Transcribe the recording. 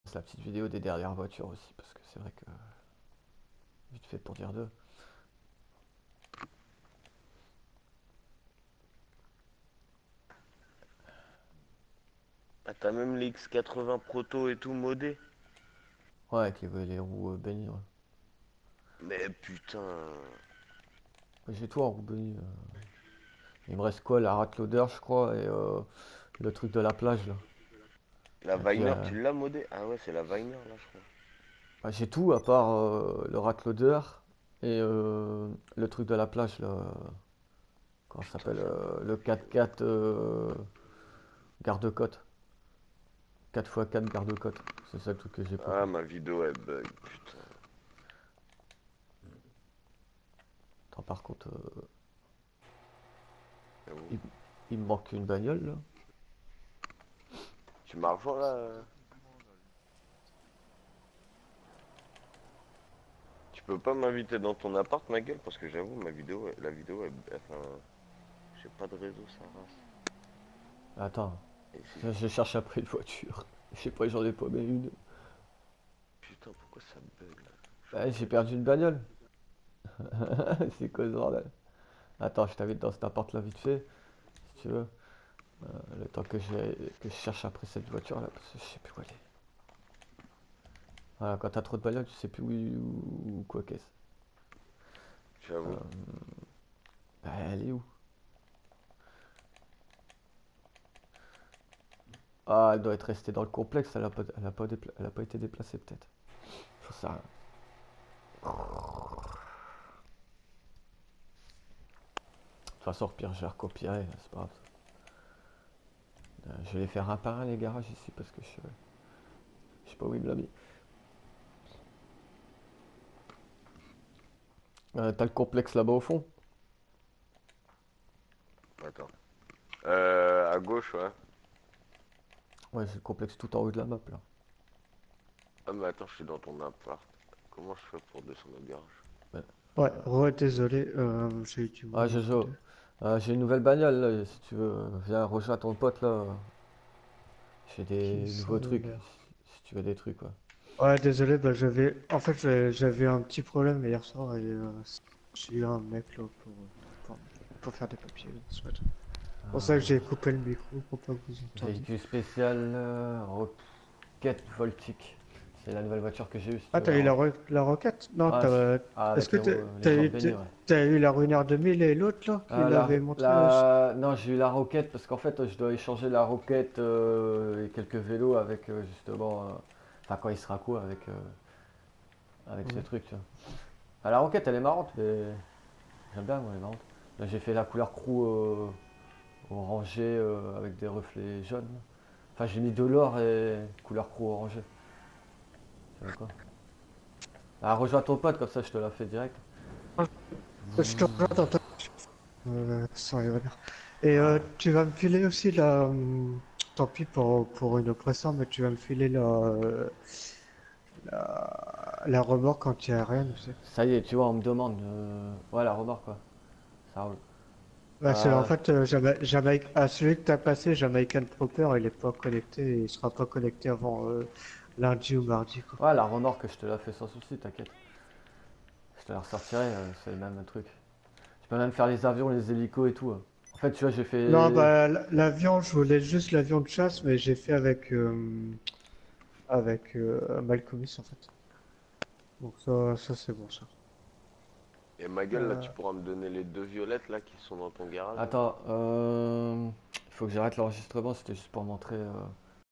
la petite vidéo des dernières voitures aussi, parce que c'est vrai que vite fait pour dire deux. Ah, t'as même les X80 Proto et tout modé. Ouais, avec les roues bénies. Ouais. Mais putain. J'ai tout en roues bénies. Il me reste quoi, la rat loader, je crois, et le truc de la plage là. La Et puis Viner, tu l'as modé? Ah ouais, c'est la Viner là, je crois. bah, j'ai tout à part le rat loader et le truc de la plage là. Comment ça Putain, s'appelle ça va. le 4x4 garde-côte. 4x4 garde-côte. C'est ça le truc que j'ai pas Ah, quoi. ma vidéo elle bug, putain. Attends, par contre, J'avoue. il, il me manque une bagnole là. Tu m'as rejoint là? Tu peux pas m'inviter dans ton appart, ma gueule? Parce que j'avoue, ma vidéo, la vidéo, enfin, j'ai pas de réseau, ça race. Attends, Et c'est... je cherche après une voiture. Je sais pas, j'en ai pas mais une. Putain, pourquoi ça bug là? Je Bah, j'ai crois perdu une bagnole. C'est quoi ce bordel? Attends, je t'invite dans cet appart là vite fait, si tu veux. Le temps que je cherche après cette voiture là, parce que je sais plus où elle est. Voilà, quand t'as trop de bagnoles, tu sais plus où quoi qu'est-ce. j'avoue. Bah, elle est où? Ah, elle doit être restée dans le complexe, elle a pas été déplacée peut-être. J'en sais rien. De toute façon, au pire, je la recopierai, c'est pas grave. Je vais les faire un par un les garages ici parce que je sais pas où il me l'a mis. T'as le complexe là-bas au fond? Attends. À gauche, ouais. Ouais, j'ai le complexe tout en haut de la map là. Ah, mais attends, je suis dans ton appart. Comment je fais pour descendre au garage? Ouais. Ouais, désolé, j'ai eu du Ah, mal entre Jojo, deux. j'ai une nouvelle bagnole là, si tu veux. Viens, rejoins ton pote là. J'ai Qui des sont nouveaux les trucs, verts. si tu veux des trucs, quoi. Ouais, désolé, bah j'avais, en fait, j'avais un petit problème hier soir et j'ai eu un mec là pour, pour faire des papiers ce matin. C'est pour ça que j'ai coupé le micro pour pas que vous entendiez. Véhicule spécial Rocket Voltic. C'est la nouvelle voiture que j'ai eue, si tu Ah, veux. t'as eu la roquette? Non, Ah, est-ce avec que les jantes bénies, ouais. t'as eu la Ruiner 2000 et l'autre là qui l'avait montré Non, j'ai eu la Rocket parce qu'en fait, je dois échanger la Rocket et quelques vélos avec justement. Enfin, quand il sera quoi avec ce Ouais. truc, tu vois. Ah, la Rocket, elle est marrante, mais j'aime bien, moi, elle est marrante. Là, j'ai fait la couleur crew orangé avec des reflets jaunes. Enfin, j'ai mis de l'or et couleur crew orangé. Tu vois quoi? Ah, rejoins ton pote, comme ça je te la fais direct. Je te rejoins dans ta... sans y revenir. Et tu vas me filer aussi la... tant pis pour une oppression, mais tu vas me filer la remorque anti-aérienne aussi. Ça y est, tu vois, on me demande. Ouais, la remorque, quoi. Ça roule. Bah, c'est en Euh, fait, celui que tu as passé, Jamaican Proper, il est pas connecté, et il sera pas connecté avant lundi ou mardi, quoi. ouais, la remorque, je te la fais sans souci, t'inquiète. Je te la ressortirai, c'est le même truc. Je peux même faire les avions, les hélicos et tout, hein. En fait, tu vois, j'ai Non, fait. bah, l'avion, je voulais juste l'avion de chasse, mais j'ai fait avec Malcolmis, en fait. Donc ça c'est bon, ça. Et ma gueule, là, Euh, tu pourras me donner les deux violettes là qui sont dans ton garage là? Attends, il faut que j'arrête l'enregistrement, c'était juste pour montrer.